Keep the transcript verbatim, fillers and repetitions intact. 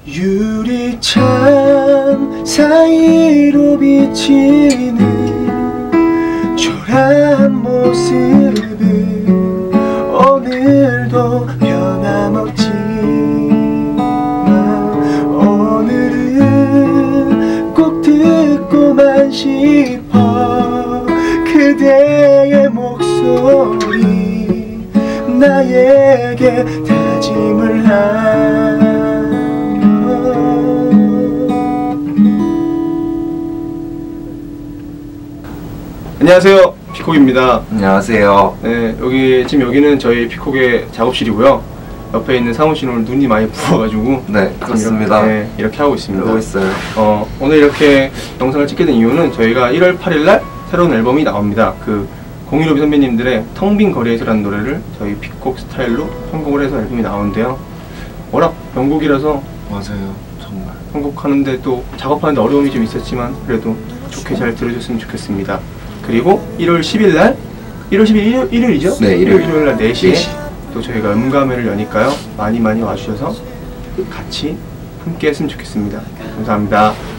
유리창 사이로 비치는 초라한 모습은 오늘도 변함없지만 오늘은 꼭 듣고만 싶어 그대의 목소리 나에게 다짐을 하며. 안녕하세요, 피콕입니다. 안녕하세요. 네, 여기 지금 여기는 저희 피콕의 작업실이고요. 옆에 있는 사무실은 오늘 눈이 많이 부어가지고 네, 그렇습니다. 이렇게, 네, 이렇게 하고 있습니다. 하고 있어요. 어, 오늘 이렇게 영상을 찍게 된 이유는 저희가 일월 팔일날 새로운 앨범이 나옵니다. 그 공일오비 선배님들의 텅 빈 거리에서라는 노래를 저희 피콕 스타일로 편곡을 해서 앨범이 나오는데요. 워낙 명곡이라서 맞아요, 정말 편곡하는데 또 작업하는데 어려움이 좀 있었지만 그래도 좋게 잘 들어줬으면 좋겠습니다. 그리고 일월 십일날, 일월 십일 일, 일요일이죠? 네, 일요일. 일요일날 네 시에 네 시. 또 저희가 음감회를 여니까요. 많이 많이 와주셔서 같이 함께 했으면 좋겠습니다. 감사합니다.